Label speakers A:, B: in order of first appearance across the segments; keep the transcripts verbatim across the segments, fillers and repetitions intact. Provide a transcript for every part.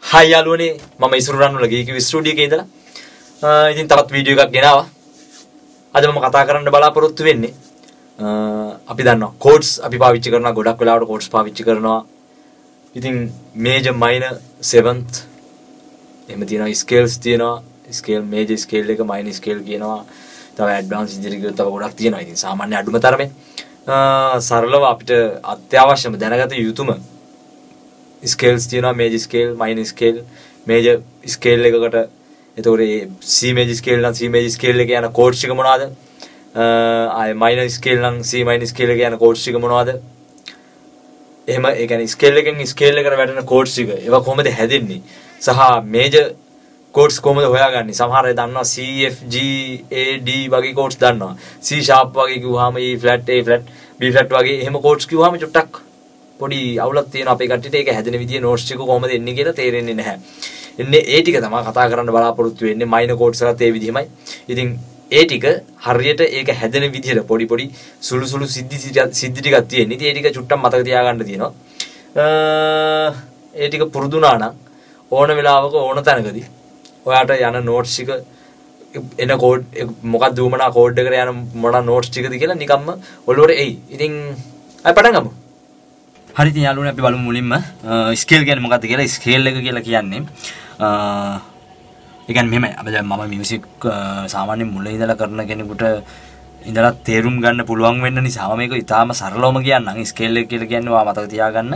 A: Hi යාළුවනේ මම ඉසුරුරන්වල ගීකි studio එකේ ඉඳලා ඉතින් තවත් වීඩියෝ එකක් ගෙනාවා. අද මම කතා කරන්න බලාපොරොත්තු වෙන්නේ අපි දන්නවා කෝඩ්ස් අපි පාවිච්චි කරනවා ගොඩක් වෙලාවට කෝඩ්ස් පාවිච්චි කරනවා. ඉතින් මේජර් මයිනර් සෙවන්ත් එහෙම තියෙනවා ස්කේල්ස් තියෙනවා ස්කේල් මේජර් ස්කේල් එක මයිනර් ස්කේල් කියනවා. තව ඇඩ්වාන්ස් ඉදිරියට තව ගොඩක් තියෙනවා. ඉතින් සාමාන්‍ය අඩුම තරමේ සරලව අපිට අත්‍යවශ්‍යම දැනගත යුතුම ස්කේල්ස් තියෙනවා major scale minor scale major scale එකකට එතකොට C මේජර් ස්කේල් නම් C මේජර් ස්කේල් එකේ යන කෝඩ්ස් ටික මොනවාද ආය මයිනර් ස්කේල් නම් C මයිනර් ස්කේල් එකේ යන කෝඩ්ස් ටික මොනවාද එහෙම ඒ කියන්නේ ස්කේල් එකෙන් ස්කේල් එකට වැටෙන කෝඩ්ස් ටික ඒවා කොහොමද හැදෙන්නේ සහ මේජර් කෝඩ්ස් කොහොමද හොයාගන්නේ සමහර අය දන්නවා C F G A D වගේ කෝඩ්ස් දන්නවා C sharp වගේ කිව්වහම E flat A flat B flat වගේ එහෙම කෝඩ්ස් කිව්වහම චුට්ටක් පොඩි අවුලක් තියෙනවා අපේ කට්ටියට ඒක හැදෙන විදිය නෝට්ස් ටික කොහොමද එන්නේ කියලා තේරෙන්නේ නැහැ. එන්නේ ඒ ටික තමයි කතා කරන්න බලාපොරොත්තු වෙන්නේ මයිනර් කෝඩ්ස් වලත් ඒ විදිහමයි. ඉතින් ඒ ටික හරියට ඒක හැදෙන විදිහට පොඩි පොඩි සුළු සුළු සිද්ධි සිද්ධි ටිකක් තියෙන. ඉතින් ඒ ටික චුට්ටක් මතක තියාගන්න තියෙනවා. ඒ ටික පුරුදු වුණා නම් ඕන වෙලාවක ඕන තැනකදී ඔයාට යන නෝට්ස් ටික එන කෝඩ් මොකක්ද දුමනා කෝඩ් එකට යන මොන නෝට්ස් ටිකද කියලා නිකම්ම ඔළුවට එයි. ඉතින් අපි පටන් ගමු. හරි ඉතින් යාළුවනේ අපි බලමු මුලින්ම ස්කේල් කියන්නේ මොකක්ද කියලා. ස්කේල් එක කියලා කියන්නේ ඒ කියන්නේ මෙහෙමයි. අපි දැන් මම මියුසික් සාමාන්‍යයෙන් මුලින් ඉඳලා කරන කෙනෙකුට ඉඳලා තේරුම් ගන්න පුළුවන් වෙන්න නිසා මේක ඉතාලම සරලවම කියන්නම්. ස්කේල් එක කියලා කියන්නේ ඔයා මතක තියාගන්න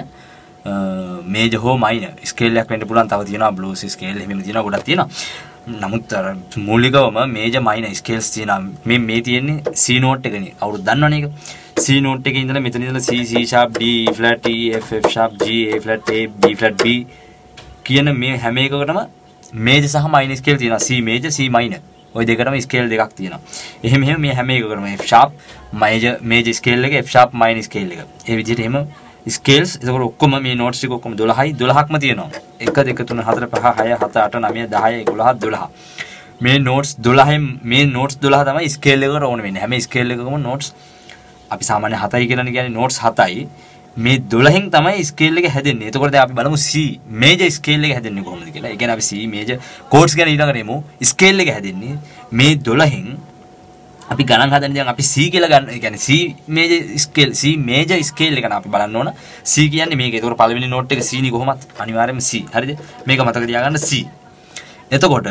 A: මේජර් හෝ මයිනර් ස්කේල් එකක් වෙන්න පුළුවන්. තව තියෙනවා බ්ලූස් ස්කේල් එහෙම තියෙනවා ගොඩක් තියෙනවා. නමුත් මූලිකවම මේජර් මයිනර් ස්කේල්ස් තියෙනවා. මේ මේ තියෙන්නේ C නෝට් එකනේ. කවුරුද දන්නවනේ ඒක. C note එකේ ඉඳලා මෙතන ඉඳලා C C sharp D E flat E F F sharp G A flat A B flat B කියන මේ හැම එකකටම major සහ minor scale තියෙනවා. C major C minor ওই දෙකටම scale දෙකක් තියෙනවා. එහෙම එහෙම මේ හැම එකකටම F sharp major major scale එක F sharp minor scale එක. ඒ විදිහට එහෙම scales එතකොට ඔක්කොම මේ notes ටික ඔක්කොම දොළහයි දොළහක්ම තියෙනවා. එක දෙක තුන හතර පහ හය හත අට නවය දහය එකොළහ දොළහ. මේ notes දොළහෙන් මේ notes දොළහ තමයි scale එකකට ඕන වෙන්නේ. හැම scale එකකම notes අපි සාමාන්‍ය හතයි කියලා කියන්නේ notes හතයි. මේ දොළහෙන් තමයි ස්කේල් එක හැදෙන්නේ. එතකොට දැන් අපි බලමු C මේජර් ස්කේල් එක හැදෙන්නේ කොහොමද කියලා. ඒ කියන්නේ අපි C මේජර් කෝඩ්ස් ගැන ඊළඟට එමු. ස්කේල් එක හැදෙන්නේ මේ දොළහෙන් අපි ගණන් හදන්නේ දැන් අපි C කියලා ගන්න. ඒ කියන්නේ C major scale C major scale එක න අපි බලන්න ඕන. C කියන්නේ මේක. එතකොට පළවෙනි නෝට් එක C නේ කොහොමත් අනිවාර්යයෙන්ම C. හරිද? මේක මතක තියාගන්න C. එතකොට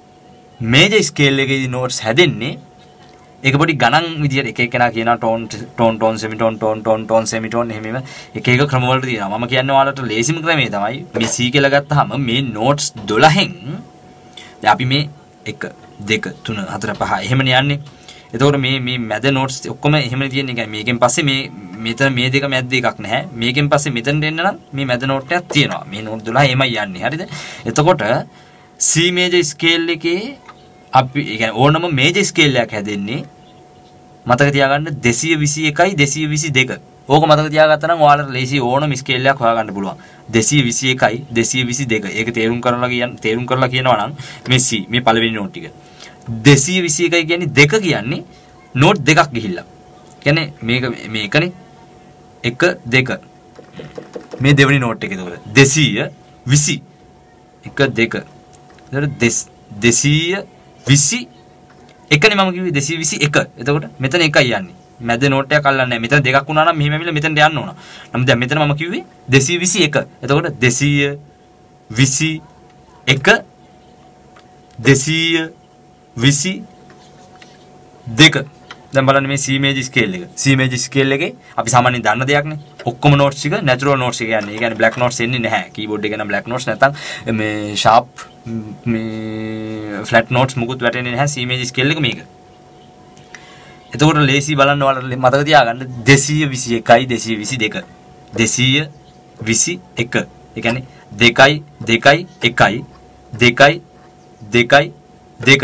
A: මේජර් ස්කේල් එකේදී notes හැදෙන්නේ ඒක පොඩි ගණන් විදියට එක එකනා කියනවා tone tone tone semitone tone tone tone semitone එහෙම එක එක ක්‍රම වලට තියෙනවා. මම කියන්නේ ඔයාලට ලේසිම ක්‍රමය තමයි මේ C කියලා ගත්තාම මේ notes දොළහෙන් දැන් අපි මේ එක දෙක තුන හතර පහ එහෙමනේ යන්නේ. එතකොට මේ මේ මැද notes ඔක්කොම එහෙමනේ තියෙන්නේ. يعني මේකෙන් පස්සේ මේ මෙතන මේ දෙක මැද්ද එකක් නැහැ. මේකෙන් පස්සේ මෙතනට එන්න නම් මේ මැද note එකක් තියෙනවා. මේ note දොළහ එමය යන්නේ. හරිද? එතකොට C major scale එකේ අපි ඒ කියන්නේ ඕනම මේජර් ස්කේල් එකක් හැදෙන්නේ මතක තියාගන්න දෙසිය විසි එකයි දෙසිය විසි දෙක. ඕක මතක තියාගත්තා නම් ඔයාලට ලේසි ඕනම ස්කේල් එකක් හොයාගන්න පුළුවන්. දෙසිය විසි එකයි දෙසිය විසි දෙක. ඒක තේරුම් කරලා කියන තේරුම් කරලා කියනවා නම් මේ C මේ පළවෙනි නෝට් ටික. දෙසිය විසි එකයි කියන්නේ දෙක කියන්නේ නෝට් දෙකක් ගිහිල්ලා. කියන්නේ මේක මේකනේ එක දෙක. මේ දෙවෙනි නෝට් එක එතකොට දෙසිය විසි එක දෙක. එතකොට දෙසිය විසි එකනේ මම කිව්වේ දෙසිය විසි එක. එතකොට මෙතන එකයි යන්නේ. මැද නෝට් එකක් අල්ලන්නේ නැහැ. මෙතන දෙකක් වුණා නම් මෙහෙම ඇවිල්ලා මෙතනට යන්න ඕන. නමුත් දැන් මෙතන මම කිව්වේ දෙසිය විසි එක. එතකොට දෙසිය විසි එක දෙසිය විසි දෙක. දැන් බලන්න මේ C major scale එක. C major scale එකේ අපි සාමාන්‍යයෙන් දන්න දෙයක්නේ. ඔක්කොම notes ටික natural notes එක යන්නේ. ඒ කියන්නේ black notes එන්නේ නැහැ. keyboard එකේ නම් black notes නැත්තම් මේ sharp මේ flat notes මුකුත් වැටෙන්නේ නැහැ C major scale එක මේක. එතකොට ලේසි බලන්න ඔයාලට මතක තියාගන්න දෙසිය විසි එකයි දෙසිය විසි දෙක. දෙසිය විසි එක. ඒ කියන්නේ දෙකයි දෙකයි එකයි දෙකයි දෙකයි දෙක.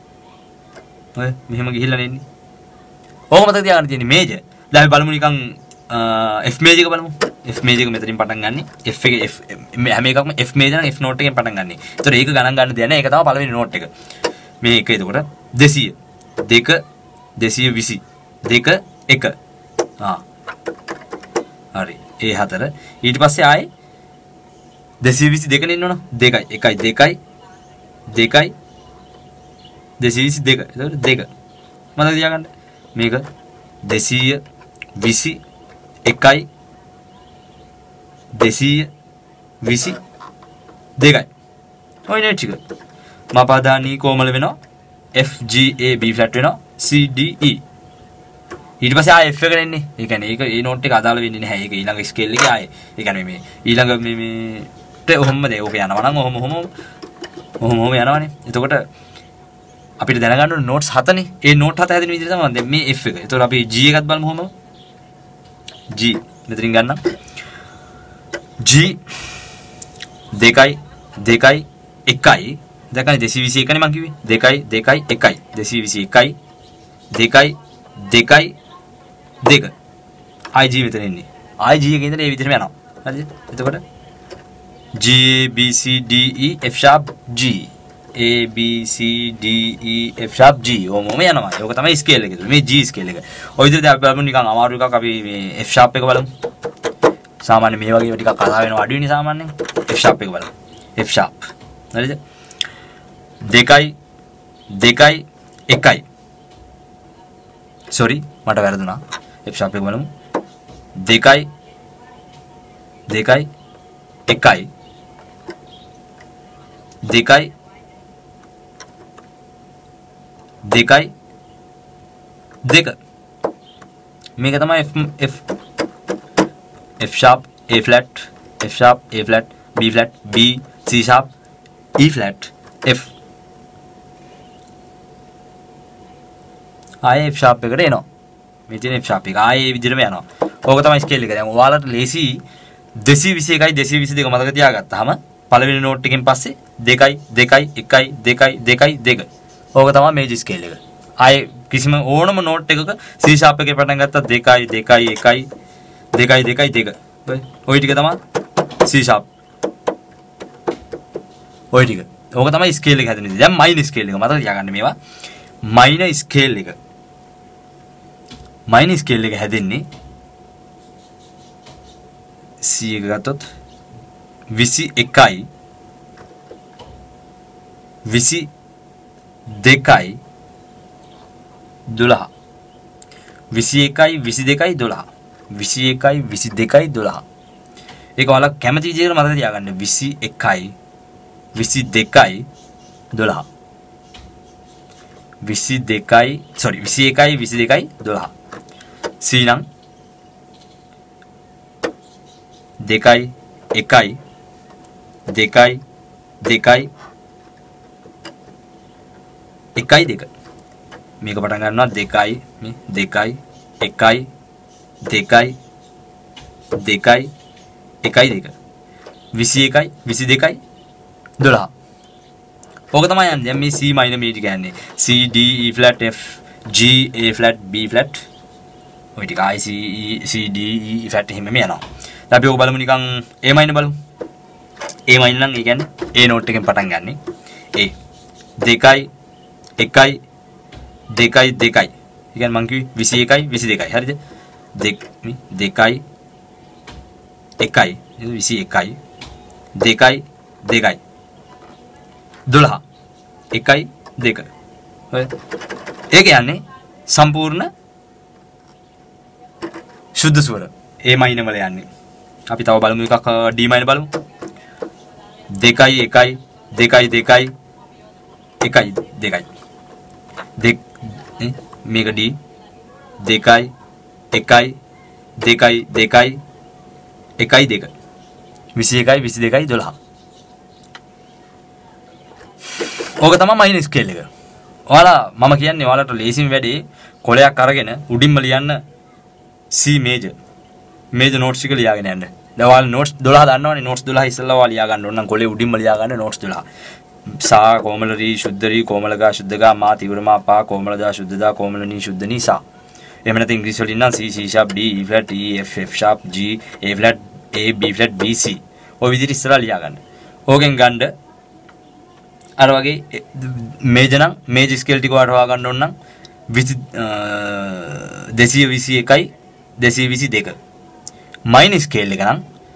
A: ඔය මෙහෙම ගිහිල්ලා නෙන්නේ. ඕක මතක තියාගන්න තියෙන්නේ මේජර්. දැන් අපි බලමු නිකන් F මේජර් එක බලමු. F මේජර් එක මෙතනින් පටන් ගන්නෙ. F එකේ F හැම එකක්ම F මේජර් නම් F නෝට් එකෙන් පටන් ගන්නෙ. ඒතකොට ඒක ගණන් ගන්න දෙයක් නෑ. ඒක තමයි පළවෙනි නෝට් එක. මේ එක එතකොට දෙසිය දෙක දෙසිය විසි දෙක එක. ආ. හරි. ඒ හතර ඊට පස්සේ ආයේ දෙසිය විසි දෙක නේ ඉන්නවනේ. දෙකයි එකයි දෙකයි දෙකයි දෙසිය විසි දෙක. එතකොට දෙක. මතක තියාගන්න. මේක දෙසිය විසි එකයි දෙසිය විසි දෙකයි. ඔය නේ ටික. මපාදානී කොමල වෙනවා. F G A B flat වෙනවා. C D E. ඊට පස්සේ ආයෙ F එක එන්නේ. ඒ කියන්නේ ඒක ඒ නෝට් එක අදාළ වෙන්නේ නැහැ. ඒක ඊළඟ ස්කේල් එකේ ආයෙ. ඒ කියන්නේ මේ ඊළඟ මේ මේ ට ඔහොම දේ ඔක යනවා නම් ඔහොම ඔහොම ඔහොම ඔහොම යනවනේ. එතකොට අපිට දැනගන්න ඕනේ නෝට්ස් හතනේ. ඒ නෝට් හත හැදෙන විදිහට තමයි දැන් මේ F එක. එතකොට අපි G එකත් බලමු ඔහොම. G මෙතනින් ගන්නම්. G දෙකයි දෙකයි එකයි දැකන්නේ දෙසිය විසි එකනේ මං කිව්වේ. දෙකයි දෙකයි එකයි දෙසිය විසි එකයි දෙකයි දෙකයි දෙක. I G මෙතන ඉන්නේ. I G එකේ ඉඳලා මේ විදිහටම යනවා. හරිද? එතකොට G A B C D E F sharp G A B C D E F sharp G ඔහොම යනවා. ඒක තමයි ස්කේල් එක. මේ G ස්කේල් එක. ඔය විදිහට අපි බලමු නිකන් අමාරු එකක් අපි මේ F sharp එක බලමු. සාමාන්‍ය මේ වගේ ටිකක් කතා වෙනවා අඩු වෙන්නේ සාමාන්‍යයෙන්. F sharp එක බලමු. F sharp. හරිද? දෙකයි දෙකයි එකයි. sorry මට වැරදුනා. F sharp එක බලමු. දෙකයි දෙකයි එකයි දෙකයි දෙකයි දෙක. මේක තමයි F F F sharp A flat F sharp A flat B flat B C sharp E flat F. ආයේ F sharp එකට එනවා. මේ තියෙන F sharp එක ආයේ මේ විදිහටම යනවා. ඕක තමයි ස්කේල් එක. දැන් ඔයාලට ලේසි දෙසිය විසි එකයි දෙසිය විසි දෙක මතක තියාගත්තාම පළවෙනි නෝට් එකෙන් පස්සේ දෙකයි දෙකයි එකයි දෙකයි දෙකයි දෙක. ඕක තමයි මේජර් ස්කේල් එක. ආයේ කිසිම ඕනම නෝට් එකක C sharp එකේ පටන් ගත්තා දෙකයි දෙකයි එකයි දෙකයි දෙකයි දෙක. ඔය ටික තමයි C sharp. ඔය ටික. ඕක තමයි ස්කේල් එක හැදෙන්නේ. දැන් මයිනර් ස්කේල් එක මතක තියාගන්න මේවා. මයිනර් ස්කේල් එක. මයිනර් ස්කේල් එක හැදෙන්නේ C එක ගත්තොත් විසි එකයි විසි දෙකයි දොළහ. විසි එකයි විසි දෙකයි දොළහ. විසි එකයි විසි දෙකයි දොළහ. ඒක ඔයාලා කැමති විදිහට මතක තියාගන්න. විසි එකයි විසි දෙකයි දොළහ. විසි දෙකයි sorry විසි එකයි විසි දෙකයි දොළහ. C නම් දෙකයි එකයි දෙකයි දෙකයි එකයි දෙක. මේක පටන් ගන්නවා දෙකයි මේ දෙකයි එකයි දෙකයි දෙකයි එකයි දෙක. විසි එකයි විසි දෙකයි දොළහ. ඕක තමයි යන්නේ. දැන් මේ C minor මේ ටික යන්නේ. C D E flat F G A flat B flat ඔය ටික I C E C D E flat එහෙම මේ යනවා. දැන් අපි ඕක බලමු නිකන් A minor බලමු. A minor නම් ඒ කියන්නේ A note එකෙන් පටන් ගන්නෙ. A දෙකයි එකයි දෙකයි දෙකයි. ඒ කියන්නේ මං කිව්වේ විසි එකයි විසි දෙකයි. හරිද? දෙක මේ දෙකයි එකයි විසි එකයි දෙකයි දෙකයි දොළහ එකයි දෙක. හරි. ඒ කියන්නේ සම්පූර්ණ සුද්ධ ස්වර A minor වල යන්නේ. අපි තව බලමු එකක් D minor බලමු. දෙකයි එකයි දෙකයි දෙකයි එකයි දෙකයි. දෙක මේක D දෙකයි එකයි දෙකයි දෙකයි එකයි දෙක. විසි එකයි විසි දෙකයි දොළහ. ඕක තමයි මයිනර් ස්කේල් එක. ඔයාලා මම කියන්නේ ඔයාලට ලේසිම වැඩේ කොලයක් අරගෙන උඩින්ම ලියන්න C major. මේජර් නෝට්ස් එක ලියාගෙන යන්න. දැන් ඔයාලා නෝට්ස් දොළහ දන්නවනේ. නෝට්ස් දොළහ ඉස්සෙල්ලා ඔයාලා ලියා ගන්න ඕන නම් කොලේ උඩින්ම ලියා ගන්න නෝට්ස් දොළහ. සා කොමලරී ශුද්ධරී කොමලගා ශුද්ධගා මා තීව්‍රමා පා කොමලදා ශුද්ධදා කොමලනී ශුද්ධනී සා. එහෙම නැත්නම් ඉංග්‍රීසි වලින් නම් C C sharp D E flat E F F sharp G A flat A B flat B C. ඔය විදිහට ඉස්සෙල්ලා ලියා ගන්න. ඕකෙන් ගන්න අර වගේ මේජර් නම් මේජර් ස්කේල් ටික ඔයාලට හොයා ගන්න ඕන නම් දෙසිය විසි එකයි දෙසිය විසි දෙක. මයිනර් ස්කේල් එක නම්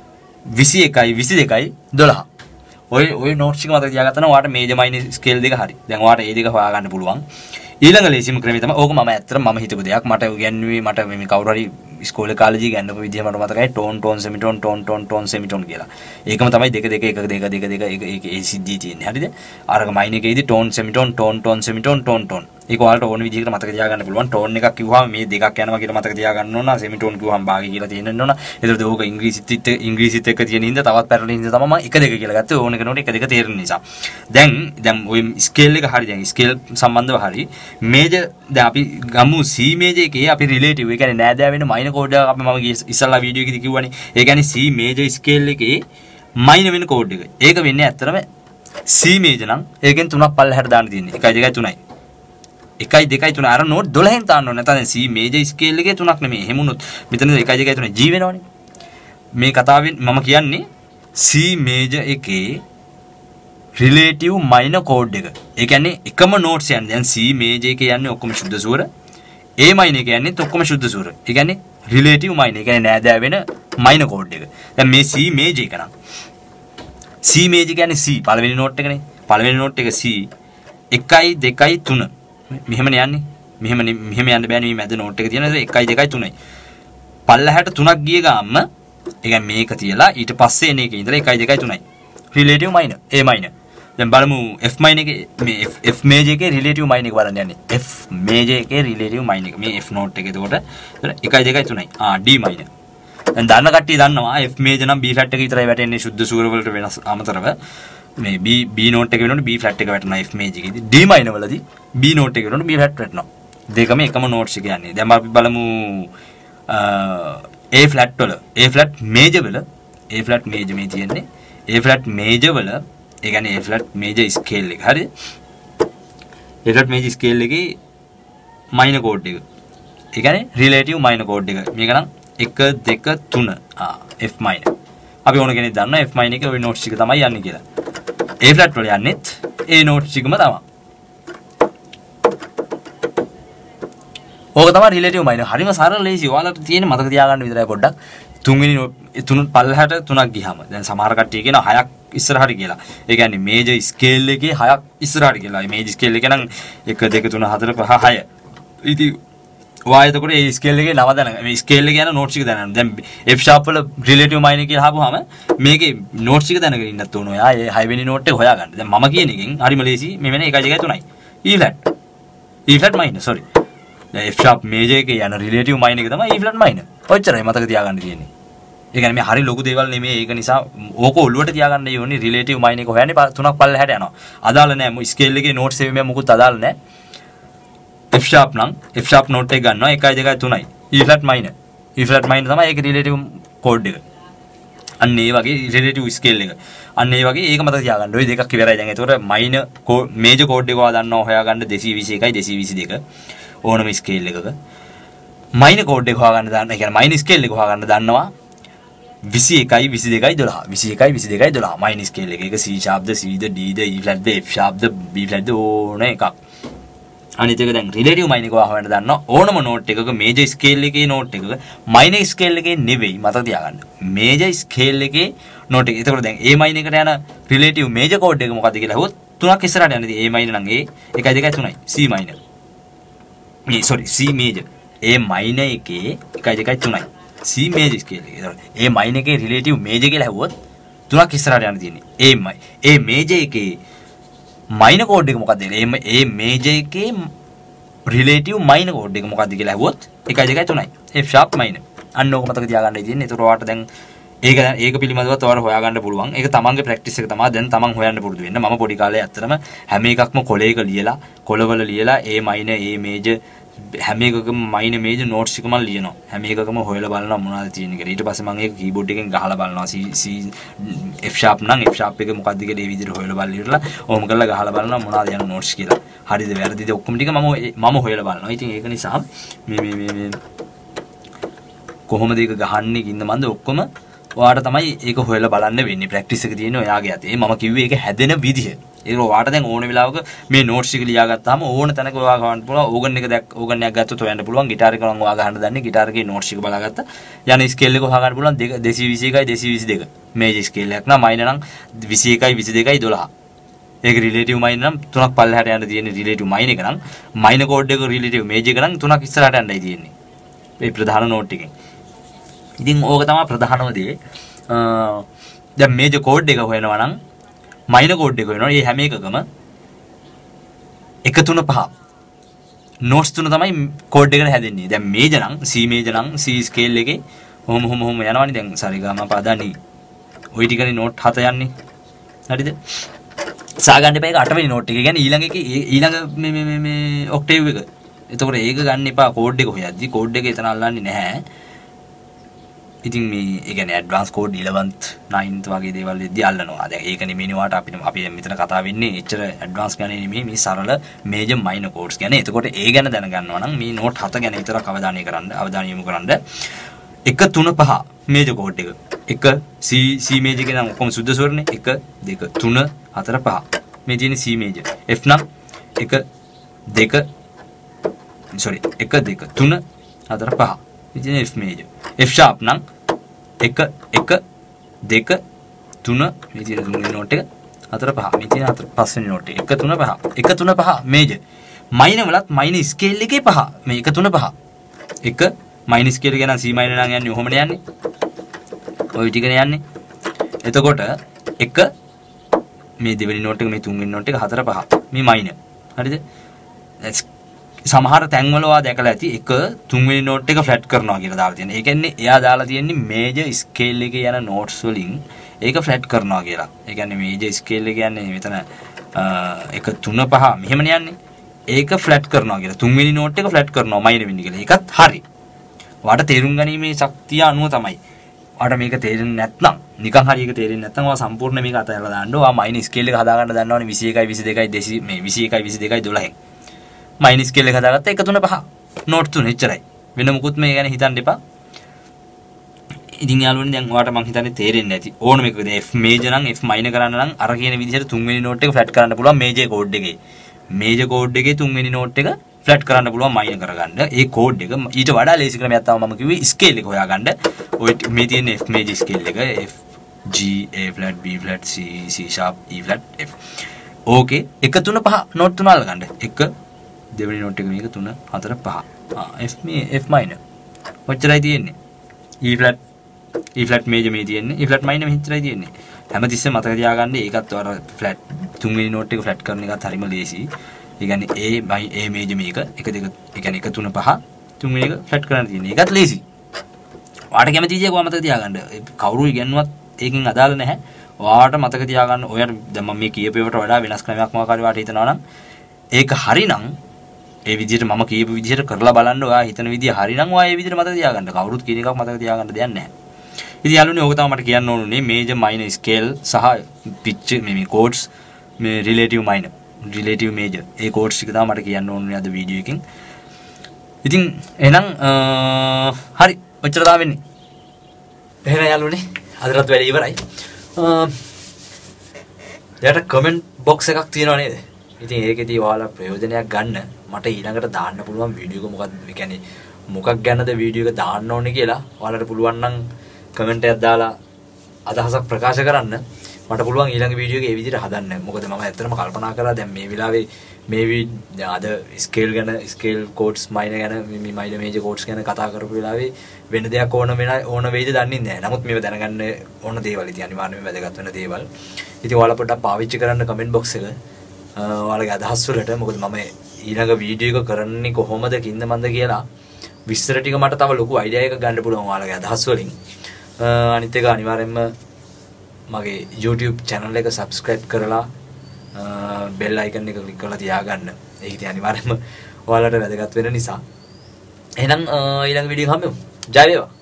A: විසි එකයි විසි දෙකයි දොළහ. ඔය ඔය නෝට්ස් එක මතක තියාගත්තා නම් ඔයාලට මේජර් මයිනර් ස්කේල් දෙක හරි. දැන් ඔයාලට ඒ දෙක හොයාගන්න පුළුවන්. ඊළඟ ලේසිම ක්‍රමය තමයි ඕක මම ඇත්තටම මම හිතපු දෙයක්. මට උගන්වුවේ මට මේ කවුරු හරි ඉස්කෝලේ කාලේදී ගන්නපු විදිහ මට මතකයි tone tone semitone tone tone tone semitone කියලා. ඒකම තමයි දෙක දෙක එක දෙක දෙක දෙක ඒක ඒක ඒ සිද්ධිය තියෙන්නේ. හරිද? අරක මයින් එකේදී tone semitone tone tone semitone tone tone. ඒක ඔයාලට ඕන විදිහකට මතක තියාගන්න පුළුවන්. ටෝන් එකක් කිව්වම මේ දෙකක් යනවා කියලා මතක තියාගන්න ඕන. සෙමිටෝන් කිව්වම භාගය කියලා තියෙන්න ඕන. ඒතරද ඕක ඉංග්‍රීසිත් ඉංග්‍රීසිත් එක්ක තියෙන හින්දා තවත් පැටලෙන හින්දා තමයි මම එක දෙක කියලා ගත්තේ. ඕන කෙනෙකුට එක දෙක තේරෙන නිසා. දැන් දැන් ওই ස්කේල් එක හරි දැන් ස්කේල් සම්බන්ධව හරි මේජර් දැන් අපි ගමු C මේජර් එකේ අපි රිලේටිව් ඒ කියන්නේ නෑදෑ වෙන මයිනර් කෝඩ් එකක් අපි මම ඉස්සල්ලා වීඩියෝ එකේදී කිව්වනේ. ඒ කියන්නේ C මේජර් ස්කේල් එකේ මයිනර් වෙන කෝඩ් එක. ඒක වෙන්නේ ඇත්තටම C මේජර් නම් ඒකෙන් තුනක් පල්ලෙහාට දාන්න තියෙන්නේ. එකයි දෙකයි තුනයි. එකයි දෙකයි තුනයි අර නෝට් දොළහෙන් තාන්න ඕනේ. නැත්නම් C මේජර් ස්කේල් එකේ තුනක් නෙමෙයි. එහෙම වුණොත් මෙතන එකයි දෙකයි තුනයි G වෙනවනේ. මේ කතාවෙන් මම කියන්නේ C මේජර් එකේ රිලේටිව් මයිනර් කෝඩ් එක. ඒ කියන්නේ එකම නෝට්ස් යන්නේ. දැන් C මේජර් එකේ යන්නේ ඔක්කොම සුද්ධ සූර. A මයිනර් එකේ යන්නේ ඔක්කොම සුද්ධ සූර. ඒ කියන්නේ රිලේටිව් මයිනර්. ඒ කියන්නේ නෑදෑ වෙන මයිනර් කෝඩ් එක. දැන් මේ C මේජර් එක නම් C මේජර් කියන්නේ C පළවෙනි නෝට් එකනේ. පළවෙනි නෝට් එක C එකයි දෙකයි තුන. මෙහෙමනේ යන්නේ. මෙහෙම මෙහෙම යන්න බෑනේ මේ මැද නෝට් එක තියෙනවා. එකයි දෙකයි තුනයි. පල්ලහැට තුනක් ගිය ගාම ඒ කියන්නේ මේක තියලා ඊට පස්සේ එන එකේ ඉඳලා එකයි දෙකයි තුනයි. Relative minor A minor. දැන් බලමු F මයිනර් එකේ මේ F මේජර් එකේ රිලේටිව් මයිනර් එක බලන්න යන්නේ. F මේජර් එකේ රිලේටිව් මයිනර් එක. මේ F නෝට් එක. එතකොට එකයි දෙකයි තුනයි. ආ D මයිනර්. දැන් දන්න කට්ටිය දන්නවා F මේජර් නම් B ෆ්ලැට් එක විතරයි වැටෙන්නේ සුද්ධ සූර වලට වෙනස් අමතරව. මේ B B නෝට් එක වෙනකොට B ෆ්ලැට් එක වැටෙනවා F මේජර් එකේදී. D මයිනර් වලදී B නෝට් එක වෙනකොට B ෆ්ලැට් වැටෙනවා. දෙකම එකම නෝට්ස් එක යන්නේ. දැන් අපි බලමු A ෆ්ලැට් වල A ෆ්ලැට් මේජර් වල A ෆ්ලැට් මේජර් මේ තියෙන්නේ. A ෆ්ලැට් මේජර් වල ඒ කියන්නේ A ෆ්ලැට් මේජර් ස්කේල් එක. හරිද? A ෆ්ලැට් මේජර් ස්කේල් එකේ මයිනර් කෝඩ් එක. ඒ කියන්නේ රිලේටිව් මයිනර් කෝඩ් එක. මේක නම් එක දෙක තුන. ආ F මයිනර්. අපි ඕන කෙනෙක් දන්නවා F මයිනර් එකේ ওই නෝට්ස් ටික තමයි යන්නේ කියලා. A ෆ්ලැට් වල යන්නේත් ඒ නෝට්ස් ටිකම තමයි. ඕක තමයි රිලේටිව් මයිනර්. හරිම සරල ලේසි. ඔයාලට තියෙන්නේ මතක තියාගන්න විතරයි පොඩ්ඩක්. තුන්වෙනි තුන පල්ලහැට තුනක් ගියාම දැන් සමහර කට්ටිය කියනවා හයක් ඉස්සරහට කියලා. ඒ කියන්නේ මේජර් ස්කේල් එකේ හයක් ඉස්සරහට කියලා. මේ මේජර් ස්කේල් එකේ නම් එක දෙක තුන හතර පහ හය. ඉතින් ඔයා එතකොට මේ ස්කේල් එකේ නම දැනගන්න. මේ ස්කේල් එකේ යන නෝට්ස් එක දැනගන්න. දැන් F sharp වල රිලේටිව් මයිනර් කියලා අහපුවාම මේකේ නෝට්ස් එක දැනගෙන ඉන්නත් ඕන. ඔයා ඒ හය වෙනි නෝට් එක හොයාගන්න. දැන් මම කියන එකෙන් හරිම ලේසි. මේ වෙන එකයි දෙකයි තුනයි. E flat. E flat minor sorry. දැන් F sharp මේජර් එකේ යන රිලේටිව් මයිනර් එක තමයි E flat minor. ඔච්චරයි මතක තියාගන්න තියෙන්නේ. ඒ කියන්නේ මේ හරි ලොකු දේවල් නෙමෙයි. ඒක නිසා ඕක ඔළුවට තියාගන්න ඕනේ. රිලේටිව් මයිනර් එක හොයන්නේ තුනක් පල්ලෙහාට යනවා. අදාළ නැහැ. ස්කේල් එකේ නෝට්ස් එකේ මොකුත් අදාළ නැහැ. F sharp නම් F sharp note එක ගන්නවා එකයි දෙකයි තුනයි. E flat minor. E flat minor තමයි ඒක relative code එක. අන්න ඒ වගේ relative scale එක. අන්න ඒ වගේ ඒක මතක තියාගන්න. ওই දෙකක් ඉවරයි දැන්. ඒතකොට minor major code එක හොයාගන්නවා හොයාගන්න දෙසිය විසි එකයි දෙසිය විසි දෙක ඕනම scale එකක. minor code එක හොයාගන්න දාන්න. ඒ කියන්නේ minor scale එක හොයාගන්න දන්නවා විසි එකයි විසි දෙකයි දොළහ. විසි එකයි විසි දෙකයි දොළහ minor scale එක. ඒක C sharp ද C ද D ද E flat ද F sharp ද B flat ද ඕන එකක්. අනිත් එක දැන් රිලේටිව් මයිනර් එක හොයන්න දන්නවා ඕනම නෝට් එකක මේජර් ස්කේල් එකේ නෝට් එකක මයිනර් ස්කේල් එකේ නෙවෙයි මතක තියාගන්න මේජර් ස්කේල් එකේ නෝට් එක. එතකොට දැන් A මයිනර් එකට යන රිලේටිව් මේජර් කෝඩ් එක මොකක්ද කියලා අහුවොත් තුනක් ඉස්සරහට යන්නේ. A මයිනර් නම් A එකයි දෙකයි තුනයි. C මයිනර් මේ sorry C major A minor එකේ එකයි දෙකයි තුනයි. C මේජර් ස්කේල් එකේ. එතකොට A මයිනර් එකේ රිලේටිව් මේජර් කියලා අහුවොත් තුනක් ඉස්සරහට යන්න තියෙන්නේ. A මයි A මේජර් එකේ මයිනර් කෝඩ් එක මොකක්ද කියලා. ඒ මේජර් එකේ රිලේටිව් මයිනර් කෝඩ් එක මොකක්ද කියලා අහුවොත් එකයි දෙකයි තුනයි. F sharp minor. අන්න ඕක මතක තියාගන්නයි තියෙන්නේ. ඒතකොට ඔයාලට දැන් ඒක ඒක පිළිබඳවත් ඔයාලට හොයාගන්න පුළුවන්. ඒක තමන්ගේ ප්‍රැක්ටිස් එක තමයි දැන් තමන් හොයන්න පුරුදු වෙන්න. මම පොඩි කාලේ ඇත්තටම හැම එකක්ම කොලයක ලියලා කොලවල ලියලා A minor A major හැම එකකම minor major notes එක මම ලියනවා. හැම එකකම හොයලා බලනවා මොනවද තියෙන්නේ කියලා. ඊට පස්සේ මම ඒක කීබෝඩ් එකෙන් ගහලා බලනවා. C C F sharp නම් F sharp එක මොකක්ද කියලා ඒ විදිහට හොයලා බලලා ඉවරලා ඕම කරලා ගහලා බලනවා මොනවද යන notes කියලා. හරිද වැරදිද ඔක්කොම ටික මම මම හොයලා බලනවා. ඉතින් ඒක නිසා මේ මේ මේ මේ කොහොමද ඒක ගහන්නේ කින්ද මන්ද ඔක්කොම ඔයාට තමයි ඒක හොයලා බලන්න වෙන්නේ. ප්‍රැක්ටිස් එක තියෙන්නේ ඔයාගේ අතේ. මම කිව්වේ ඒක හැදෙන විදිහ. ඒක ඔයාට දැන් ඕන වෙලාවක මේ නෝට්ස් එක ලියාගත්තාම ඕන තැනක ඔයා ගන්න පුළුවන්. ඕගන් එක දැක් ඕගන් එකක් ගත්තොත් හොයන්න පුළුවන්. গিitar එක නම් ඔයා ගහන්න දන්නේ. গিitar එකේ නෝට්ස් එක බලාගත්තා. යන ස්කේල් එක හොයා ගන්න පුළුවන් දෙසිය විසි එකයි දෙසිය විසි දෙක. මේජර් ස්කේල් එකක් නම් මයිනර් නම් විසි එකයි විසි දෙකයි දොළහ. ඒක රිලේටිව් මයිනර් නම් තුනක් පල්ලෙහාට යන්න තියෙන්නේ රිලේටිව් මයිනර් එක නම් මයිනර් කෝඩ් එක රිලේටිව් මේජර් එක නම් තුනක් ඉස්සරහට යන්නයි තියෙන්නේ. මේ ප්‍රධාන නෝට් එකෙන්. ඉතින් ඕක තමයි ප්‍රධානම දේ. දැන් මේජර් කෝඩ් එක හොයනවා නම් මයිනර් කෝඩ් එක හොයනවා. මේ හැම එකකම එක තුන පහ නෝට්ස් තුන තමයි කෝඩ් එකට හැදෙන්නේ. දැන් මේජර් නම් C මේජර් නම් C ස්කේල් එකේ ඔහොම ඔහොම ඔහොම යනවනේ. දැන් සරිගම පදනි ওই ටිකනේ නෝට් හත යන්නේ. හරිද? සාගන්න එපා ඒක අට වෙනි නෝට් එක. කියන්නේ ඊළඟ එකේ ඊළඟ මේ මේ මේ ඔක්ටේව් එක. එතකොට ඒක ගන්න එපා කෝඩ් එක හොයද්දි. කෝඩ් එක එතන අල්ලන්නේ නැහැ. ඉතින් මේ ඒ කියන්නේ ඇඩ්වාන්ස් කෝඩ් eleventh ninth වගේ දේවල් වෙද්දී අල්ලනවා. දැන් ඒක නෙමෙයි වාට අපිට අපි මෙතන කතා වෙන්නේ එච්චර ඇඩ්වාන්ස් ගන්නේ නෙමෙයි මේ සරල මේජර් මයිනර් කෝඩ්ස් ගැන. එතකොට ඒ ගැන දැනගන්නවා නම් මේ නෝට් හත ගැන විතරක් අවධානය කරන්න අවධානය යොමු කරන්න. එක තුන පහ මේජර් කෝඩ් එක. එක C C මේජර් එක නම් ඔක්කොම සුද්ධ ස්වරනේ. එක දෙක තුන හතර පහ. මේ තියෙන්නේ C මේජර්. F නම් එක දෙක sorry එක දෙක තුන හතර පහ. මේ තියෙන්නේ F මේජර්. F sharp නම් එක එක දෙක තුන මේ තියෙන තුන්වෙනි නෝට් එක හතර පහ මේ තියෙන හතර පස්වෙනි නෝට් එක එක තුන පහ එක තුන පහ මේජර් මයිනර් වලත් මයිනර් ස්කේල් එකේ පහ මේ එක තුන පහ එක මයිනර් ස්කේල් එක නම් C මයිනර් නම් යන්නේ ඔහොමනේ යන්නේ ඔය ටිකනේ යන්නේ එතකොට එක මේ දෙවෙනි නෝට් එක මේ තුන්වෙනි නෝට් එක හතර පහ මේ මයිනර් හරිද සමහර තැන්වල ඔයා දැකලා ඇති එක තුන්වෙනි නෝට් එක ෆ්ලැට් කරනවා කියලා දාලා තියෙනවා. ඒ කියන්නේ එයා දාලා තියෙන්නේ මේජර් ස්කේල් එකේ යන නෝට්ස් වලින් ඒක ෆ්ලැට් කරනවා කියලා. ඒ කියන්නේ මේජර් ස්කේල් එක කියන්නේ මෙතන එක තුන පහ මෙහෙමනේ යන්නේ. ඒක ෆ්ලැට් කරනවා කියලා. තුන්වෙනි නෝට් එක ෆ්ලැට් කරනවා මයිනර් වෙන්නේ කියලා. ඒකත් හරි. ඔයාට තේරුම් ගැනීමේ ශක්තිය අනුව තමයි. ඔයාට මේක තේරෙන්නේ නැත්නම් නිකන් හරි ඒක තේරෙන්නේ නැත්නම් ඔයා සම්පූර්ණ මේක අතහැරලා දාන්න. ඔයා මයිනර් ස්කේල් එක හදා ගන්න දන්නවනේ විසි එකයි විසි දෙකයි දෙසි මේ විසි එකයි විසි දෙකයි දොළහෙන්. මයිනර් ස්කේල් එක හදාගත්තා එක තුන පහ නෝට් තුන එච්චරයි වෙන මොකුත් මේ ගැන හිතන්න එපා. ඉතින් යාළුවනේ දැන් ඔයාලට මං හිතන්නේ තේරෙන්නේ නැති ඕනම එකක දැන් F මේජර් නම් F මයිනර් කරන්න නම් අර කියන විදිහට තුන්වෙනි නෝට් එක ෆ්ලැට් කරන්න පුළුවන් මේජර් කෝඩ් එකේ මේජර් කෝඩ් එකේ තුන්වෙනි නෝට් එක ෆ්ලැට් කරන්න පුළුවන් මයිනර් කරගන්න. ඒ කෝඩ් එක ඊට වඩා ලේසි ක්‍රමයක් තමයි මම කිව්වේ ස්කේල් එක හොයාගන්න. ඔය මේ තියෙන F මේජර් ස්කේල් එක F G A flat B flat C C sharp E flat F. ඕකේ එක තුන පහ නෝට් තුන අල්ලගන්න. එක දෙවෙනි නෝට් එක මේක තුන හතර පහ. ආ F මේ F minor. ඔච්චරයි තියෙන්නේ. E flat E flat major මේ තියෙන්නේ. E flat minor මෙච්චරයි තියෙන්නේ. හැමතිස්සෙම මතක තියාගන්න ඒකත් ඔයාලා ෆ්ලැට් තුන්වෙනි නෝට් එක ෆ්ලැට් කරන එකත් හරිම ලේසි. ඒ කියන්නේ A A මේජර් මේක එක දෙක ඒ කියන්නේ එක තුන පහ තුන්වෙනි එක ෆ්ලැට් කරන්න තියෙන්නේ. ඒකත් ලේසි. ඔයාට කැමති විදිහක ඔයා මතක තියාගන්න. කවුරු ඉගෙනුවත් ඒකෙන් අදාළ නැහැ. ඔයාට මතක තියාගන්න ඔයාට දැන් මම මේ කියපේවට වඩා වෙනස් ක්‍රමයක් මොකක් හරි වාට හිතනවා නම් ඒක හරිනම් ඒ විදිහට මම කියපු විදිහට කරලා බලන්න ඔයා හිතන විදිහ හරිනම් ඔයා ඒ විදිහට මතක තියාගන්න. කවුරුත් කියන එකක් මතක තියාගන්න දෙයක් නැහැ. ඉතින් යාළුවනේ ඕක තමයි මට කියන්න ඕනුනේ මේජර් මයිනර් ස්කේල් සහ පිච් මේ මේ කෝඩ්ස් මේ රිලේටිව් මයිනර් රිලේටිව් මේජර් ඒ කෝඩ්ස් ටික තමයි මට කියන්න ඕනුනේ අද වීඩියෝ එකෙන්. ඉතින් එහෙනම් හරි ඔච්චර තමයි වෙන්නේ. එහෙනම් යාළුවනේ අදටත් වැඩේ ඉවරයි. යාට කමෙන්ට් බොක්ස් එකක් තියෙනවා නේද? ඉතින් ඒකෙදී ඔයාලා ප්‍රයෝජනයක් ගන්න මට ඊළඟට දාන්න පුළුවන් වීඩියෝ එක මොකක්ද? ඒ කියන්නේ මොකක් ගැනද වීඩියෝ එක දාන්න ඕනේ කියලා ඔයාලට පුළුවන් නම් කමෙන්ට් එකක් දාලා අදහසක් ප්‍රකාශ කරන්න. මට පුළුවන් ඊළඟ වීඩියෝ එක ඒ විදිහට හදන්න. මොකද මම ඇත්තටම කල්පනා කරා දැන් මේ වෙලාවේ මේ අද ස්කේල් ගැන ස්කේල් කෝඩ්ස් මයිනර් ගැන මේ මයිනර් මේජර් කෝඩ්ස් ගැන කතා කරපු වෙලාවේ වෙන දෙයක් ඕන වෙන ඕන වෙයිද දන්නේ නැහැ. නමුත් මේව දැනගන්න ඕන දේවල් ඉතින් අනිවාර්යයෙන්ම වැදගත් වෙන දේවල්. ඉතින් ඔයාලා පොඩ්ඩක් පාවිච්චි කරන්න කමෙන්ට් බොක්ස් එක. ඔයාලගේ අදහස් වලට මොකද මම ඊළඟ වීඩියෝ එක කරන්නේ කොහොමද කින්ද මන්ද කියලා විස්තර ටික මට තව ලොකු අයිඩියා එකක් ගන්න පුළුවන් ඔයාලගේ අදහස් වලින්. අනිත් එක අනිවාර්යයෙන්ම මගේ YouTube channel එක subscribe කරලා bell icon එක click කරලා තියාගන්න. ඒක ඉතින් අනිවාර්යයෙන්ම ඔයාලට වැදගත් වෙන නිසා. එහෙනම් ඊළඟ වීඩියෝ එක හම්බෙමු. ජය වේවා.